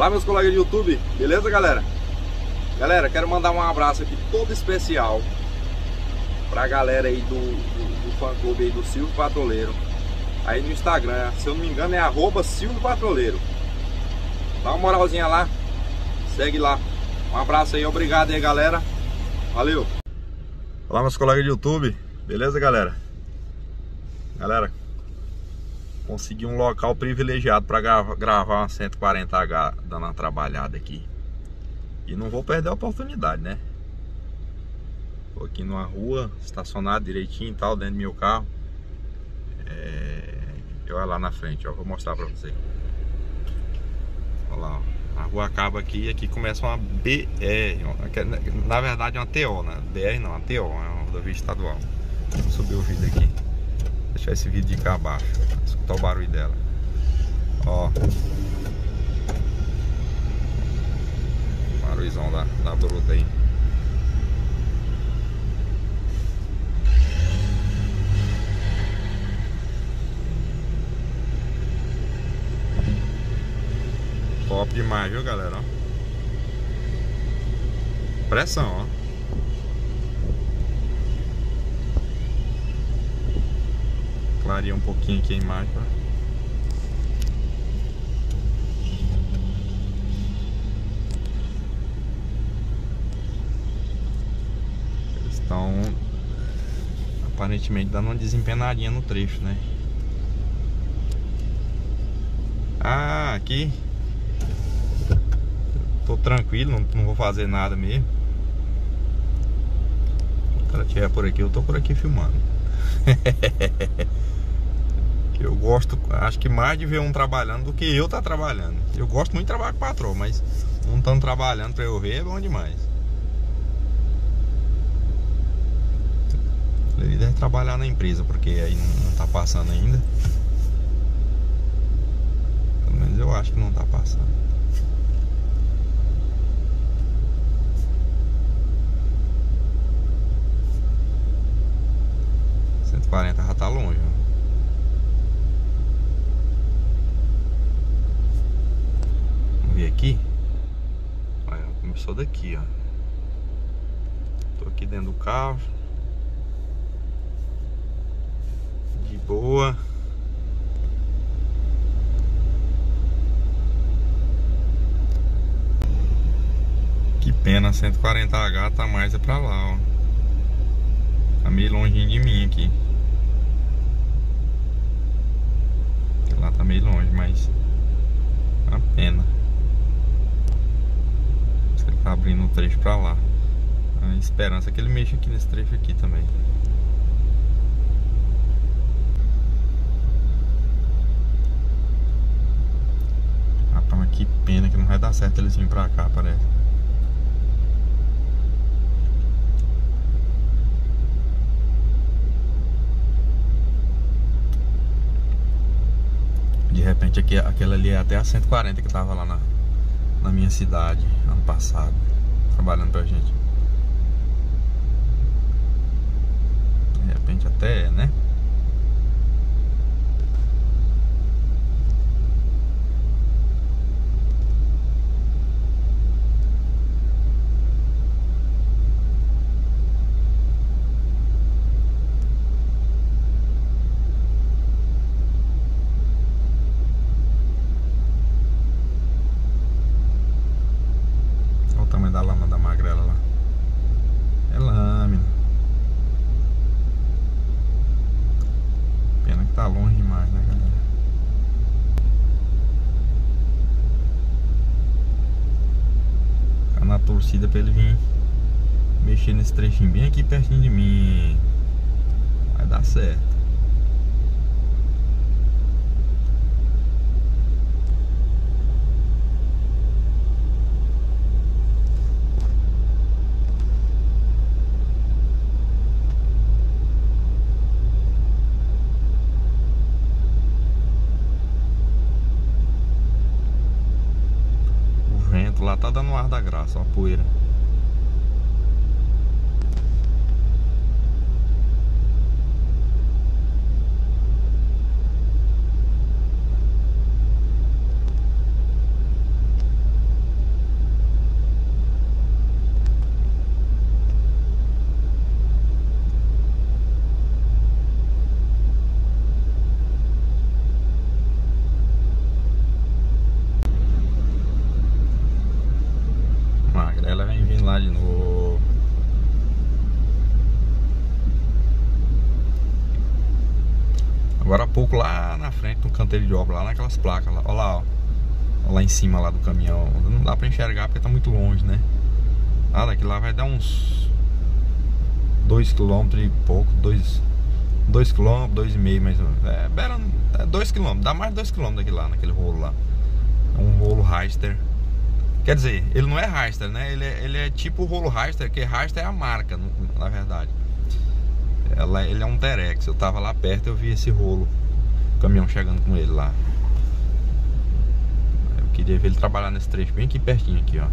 Olá, meus colegas de YouTube, beleza, galera? Galera, quero mandar um abraço aqui todo especial pra galera aí do fã-clube aí do Silvio Patroleiro. Aí no Instagram, se eu não me engano é @SilvioPatroleiro. Dá uma moralzinha lá, segue lá. Um abraço aí, obrigado aí, galera. Valeu! Olá, meus colegas de YouTube, beleza, galera? Galera, consegui um local privilegiado para gravar uma 140H dando uma trabalhada aqui. E não vou perder a oportunidade, né? Tô aqui numa rua, estacionado direitinho e tal, dentro do meu carro. Olha lá na frente, ó, vou mostrar pra você. Olha lá, ó. A rua acaba aqui e aqui começa uma BR. Na verdade é uma TO, né? BR não, uma TO, é uma rodovia estadual. Vou subir o vídeo aqui. Deixar esse vídeo de cá abaixo, escutar o barulho dela. Ó, barulhozão da bruta aí. Top demais, viu, galera? Ó. Pressão, ó. Clareia um pouquinho aqui a imagem, tá? Eles estão aparentemente dando uma desempenadinha no trecho, né? Ah, aqui tô tranquilo, não vou fazer nada mesmo. Se o cara estiver por aqui, eu tô por aqui filmando. Eu gosto, acho que mais de ver um trabalhando do que eu tá trabalhando. Eu gosto muito de trabalhar com patrão, mas um estando trabalhando pra eu ver é bom demais. Ele deve trabalhar na empresa, porque aí não tá passando ainda. Pelo menos eu acho que não tá passando. Já tá longe, ó. Vamos ver aqui. Olha, começou daqui, ó. Tô aqui dentro do carro, de boa. Que pena, 140H tá mais é pra lá, ó. Tá meio longinho de mim aqui. Lá tá meio longe, mas é uma pena. Você tá abrindo o trecho pra lá. A esperança é que ele mexa aqui nesse trecho aqui também. Rapaz, mas que pena que não vai dar certo eles virem pra cá, parece. De repente aquela ali é até a 140 que tava lá na minha cidade ano passado, trabalhando pra gente. De repente até é, né? Da lama da magrela lá. É lâmina. Pena que tá longe demais, né, galera? Ficar na torcida pra ele vir mexer nesse trechinho bem aqui pertinho de mim. Vai dar certo. Lá tá dando ar da graça, ó, a poeira. lá de novo. Agora há pouco lá na frente, no canteiro de obra, lá naquelas placas lá, olha lá, ó. Lá em cima lá do caminhão. Não dá pra enxergar porque tá muito longe, né? Ah, daqui lá vai dar uns 2 km e pouco, 2 km, 2,5 mais ou menos. É 2 km, dá mais de 2 km daqui lá, naquele rolo lá. É um rolo Hyster. Quer dizer, ele não é Hyster, né? Ele é tipo o rolo Hyster, que Hyster é a marca, na verdade. Ele é um Terex. Eu tava lá perto, eu vi esse rolo, o caminhão chegando com ele lá. Eu queria ver ele trabalhar nesse trecho bem aqui pertinho aqui, ó.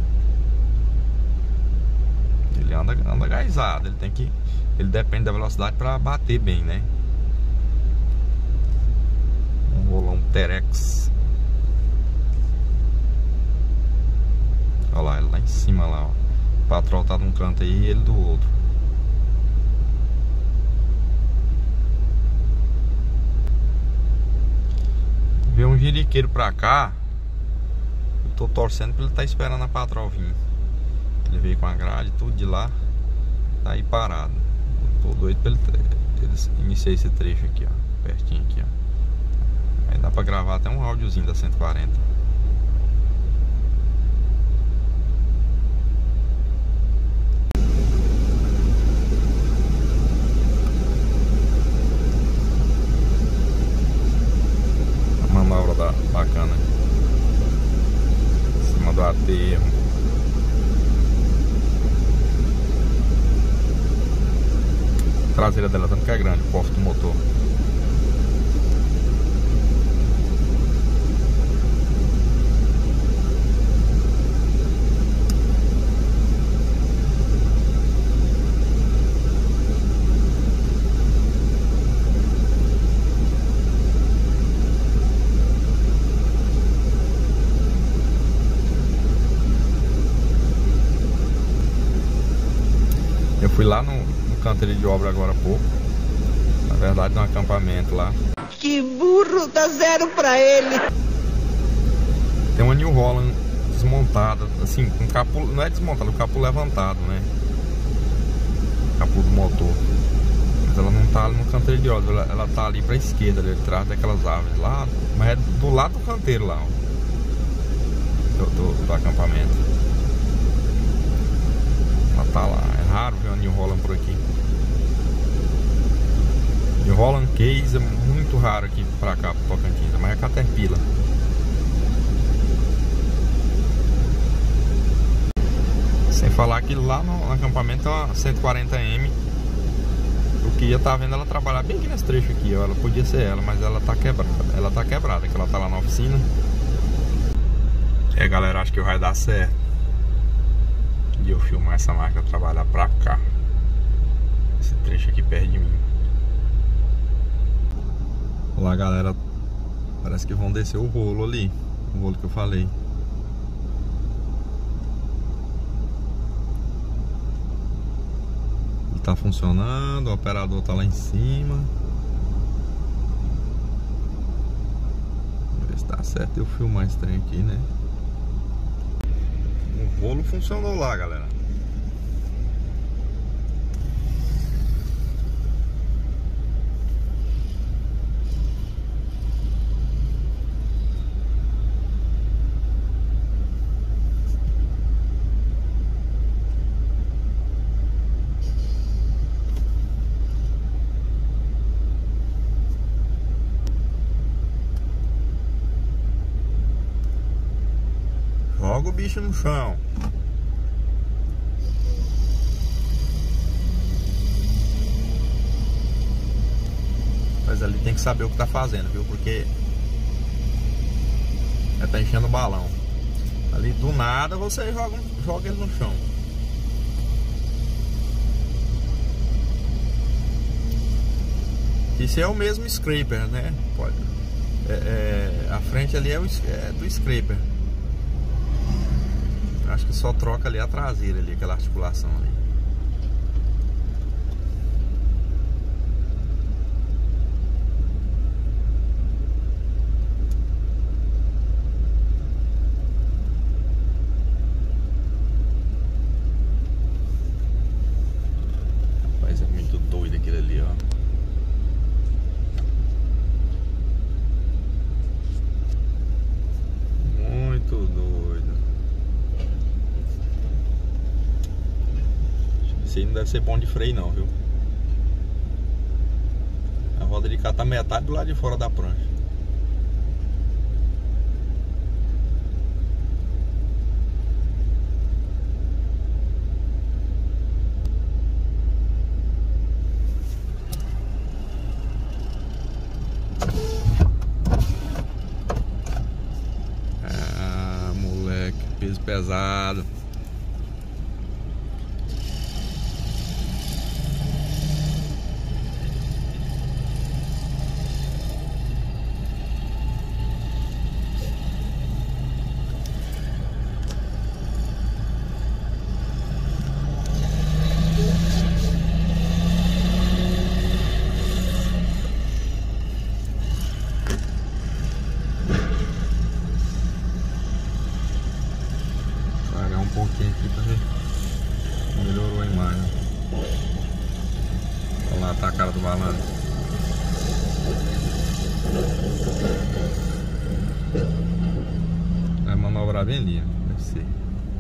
Ele anda gaisado, ele depende da velocidade para bater bem, né? Um rolão Terex. Olha lá, ele lá em cima lá, ó. O patrão tá de um canto aí e ele do outro. Vê um jiriqueiro pra cá. Eu tô torcendo pra ele tá esperando a patroa vir. Ele veio com a grade, tudo de lá. Tá aí parado. Eu tô doido pra ele iniciar esse trecho aqui, ó. Pertinho aqui, ó. Aí dá pra gravar até um áudiozinho da 140. Manobra bacana em cima do aterro. A traseira dela tanto que é grande, o porte do motor. Eu fui lá no canteiro de obra agora há pouco. Na verdade, no acampamento lá. Que burro, dá 0 pra ele. Tem uma New Holland desmontada, assim, com capô, não é desmontada, o capô levantado, né? O capô do motor. Mas ela não tá ali no canteiro de obra, ela tá ali pra esquerda, ali atrás daquelas árvores lá, mas é do lado do canteiro lá, ó. Do acampamento. Ela tá lá, é raro ver uma New Holland por aqui. New Holland Case é muito raro aqui pra cá, pro Tocantins, mas é Caterpillar. Sem falar que lá no acampamento é uma 140M. Eu queria estar vendo ela trabalhar bem aqui nesse trecho aqui, ó. Ela podia ser ela, mas ela tá quebrada. Ela tá quebrada, que ela tá lá na oficina. Galera, acho que vai dar certo de eu filmar essa máquina trabalhar pra cá. Esse trecho aqui perto de mim. Olá, galera. Parece que vão descer o rolo ali. O rolo que eu falei. Ele tá funcionando. O operador tá lá em cima. Vamos ver se dá certo eu filmar esse trem aqui, né? O rolo funcionou lá, galera. Joga o bicho no chão. Mas ali tem que saber o que tá fazendo, viu? Porque tá enchendo o balão. Ali do nada você joga ele no chão. Isso é o mesmo scraper, né? Pode. A frente ali é do scraper. Acho que só troca ali a traseira ali, aquela articulação ali. Esse aí não deve ser bom de freio não, viu? A roda de cá tá metade do lado de fora da prancha. Ah, moleque, peso pesado. Um pouquinho aqui pra ver. Melhorou a imagem. Olha lá, tá a cara do balanço. Vai manobrar bem ali, ó. Deve ser.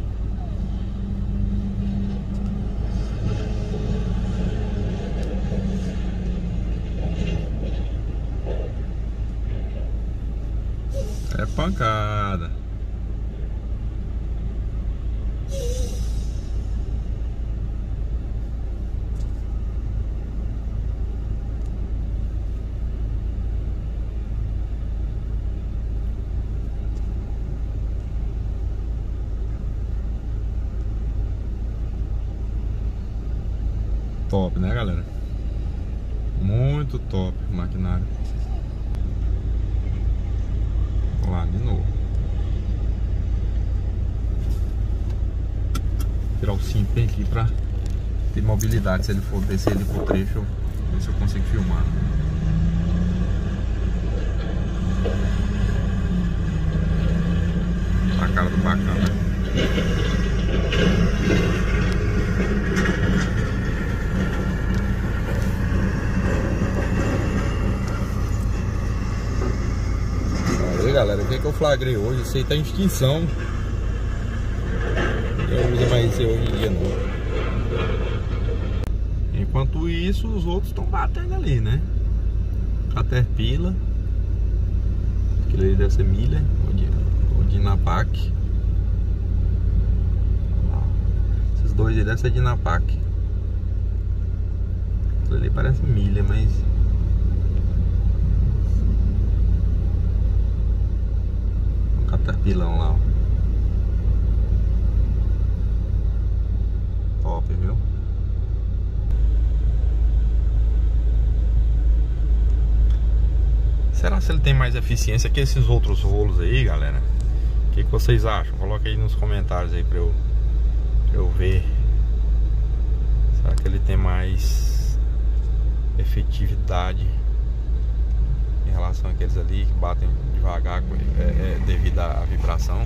É pancada. Top, né, galera? Muito top o maquinário. Vou lá de novo. Tirar o cinto bem aqui pra ter mobilidade. Se ele for descer ele pro trecho, ver se eu consigo filmar. A cara do bacana. Aí, galera, o que eu flagrei hoje? Isso aí tá em extinção. Eu não uso mais isso hoje em dia não. Enquanto isso, os outros estão batendo ali, né? Caterpillar. Aquele ali deve ser Miller ou Dynapac. Esses dois aí devem ser Dynapac. Aquele ali parece Miller, mas... um Caterpillar lá, ó. Top, viu? Será que ele tem mais eficiência que esses outros rolos aí, galera? O que vocês acham? Coloca aí nos comentários aí pra eu ver. Será que ele tem mais efetividade em relação àqueles ali que batem devagar devido à vibração?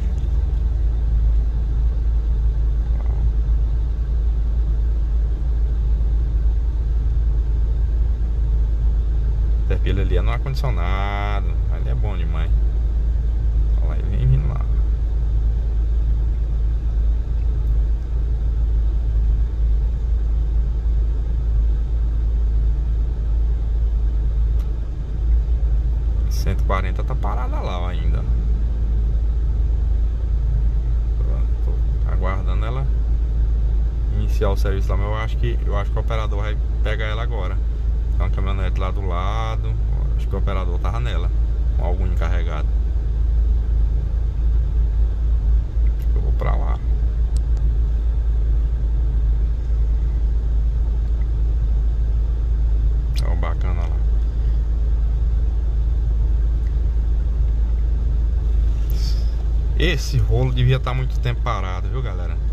Caterpillar ali é no ar-condicionado, ali é bom demais. Olha lá, ele vem vindo lá. A 140 tá parada lá ó, ainda. Tô aguardando ela iniciar o serviço lá, mas eu acho que o operador vai pegar ela agora. Tem uma caminhonete lá do lado. Acho que o operador tava nela, com algum encarregado. Acho que eu vou pra lá. Ó, bacana lá. Esse rolo devia estar muito tempo parado, viu, galera?